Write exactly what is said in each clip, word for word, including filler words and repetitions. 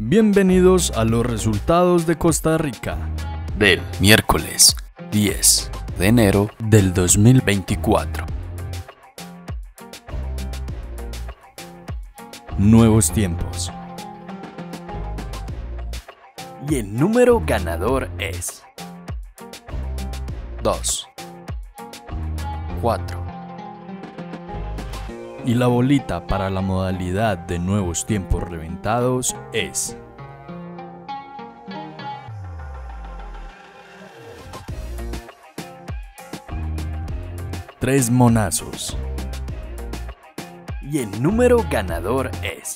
Bienvenidos a los resultados de Costa Rica del miércoles diez de enero del dos mil veinticuatro. Nuevos tiempos. Y el número ganador es dos, cuatro. Y la bolita para la modalidad de nuevos tiempos reventados es tres monazos. Y el número ganador es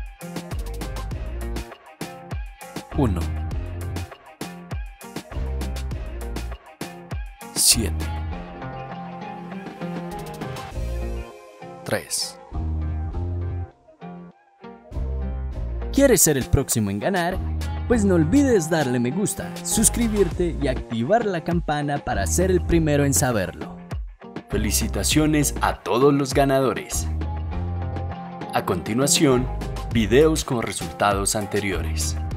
uno, siete, tres. ¿Quieres ser el próximo en ganar? Pues no olvides darle me gusta, suscribirte y activar la campana para ser el primero en saberlo. Felicitaciones a todos los ganadores. A continuación, videos con resultados anteriores.